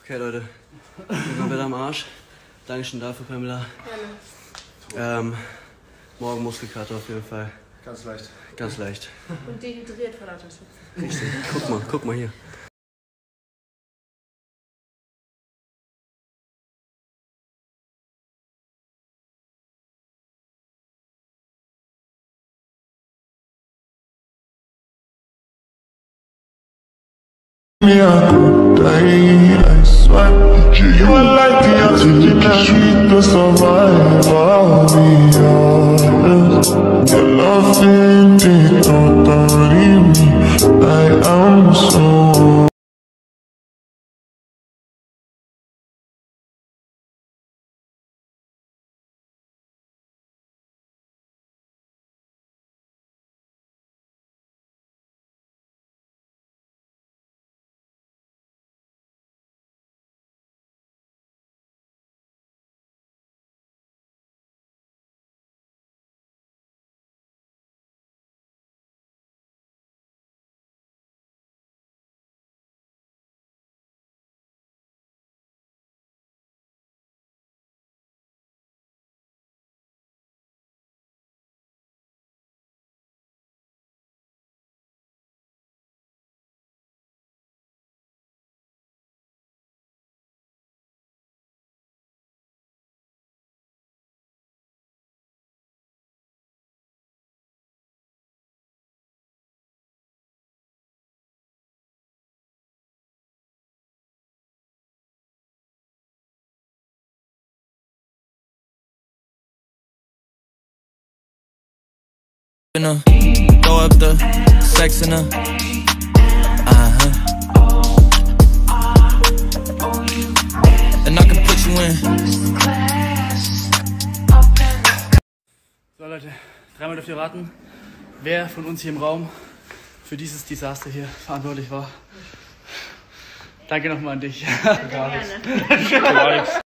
Okay, Leute. Wir sind wieder am Arsch. Dankeschön dafür, Pamela. Gerne. Morgen Muskelkater auf jeden Fall. Ganz leicht. Ganz leicht. Und dehydriert vor lauter Schwitzen. Richtig. Guck mal hier. Me a good day, I swear. You are like the oxygen I need to survive. I'll be honest. Your love ain't totally me. I am so. Throw up the sex in her. And I can put you in. So Leute, dreimal dürft ihr raten, wer von uns hier im Raum für dieses Desaster hier verantwortlich war. Danke nochmal an dich. Danke, gerne.